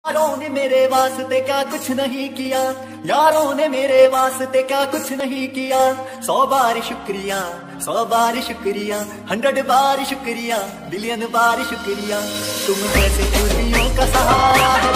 यारों ने मेरे वास्ते क्या कुछ नहीं किया, यारों ने मेरे वास्ते क्या कुछ नहीं किया। 100 बार शुक्रिया, 100 बार शुक्रिया, 100 बार शुक्रिया, बिलियन बार शुक्रिया। तुम जैसे खूबियों का सहारा है।